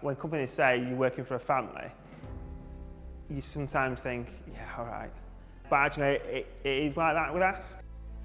when companies say you're working for a family, you sometimes think, yeah, all right. But actually, it is like that with Ask.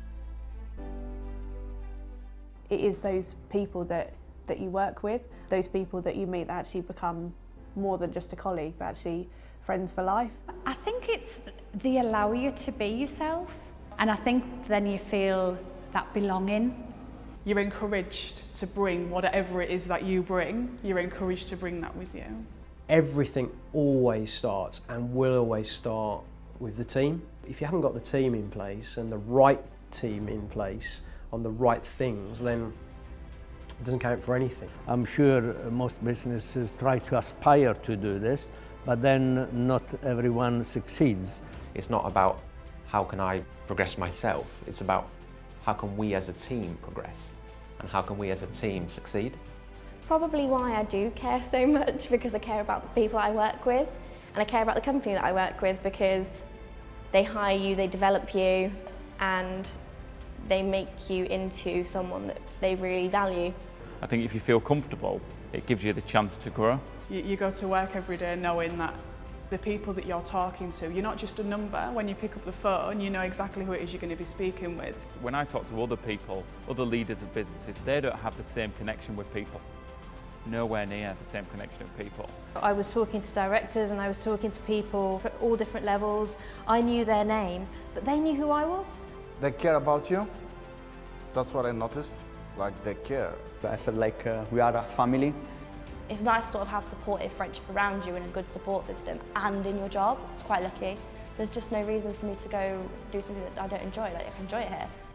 It is those people that you work with, those people that you meet that actually become more than just a colleague, but actually friends for life. I think it's they allow you to be yourself, and I think then you feel that belonging. You're encouraged to bring whatever it is that you bring, you're encouraged to bring that with you. Everything always starts and will always start with the team. If you haven't got the team in place and the right team in place on the right things, then it doesn't count for anything. I'm sure most businesses try to aspire to do this, but then not everyone succeeds. It's not about how can I progress myself, it's about how can we as a team progress and how can we as a team succeed. Probably why I do care so much, because I care about the people I work with, and I care about the company that I work with because they hire you, they develop you, and they make you into someone that they really value. I think if you feel comfortable, it gives you the chance to grow. You go to work every day knowing that the people that you're talking to, you're not just a number. When you pick up the phone, you know exactly who it is you're going to be speaking with. When I talk to other people, other leaders of businesses, they don't have the same connection with people. Nowhere near the same connection with people. I was talking to directors and I was talking to people at all different levels. I knew their name, but they knew who I was. They care about you. That's what I noticed. Like, they care. I feel like we are a family. It's nice to sort of have supportive friendship around you and a good support system and in your job. It's quite lucky. There's just no reason for me to go do something that I don't enjoy. Like, I can enjoy it here.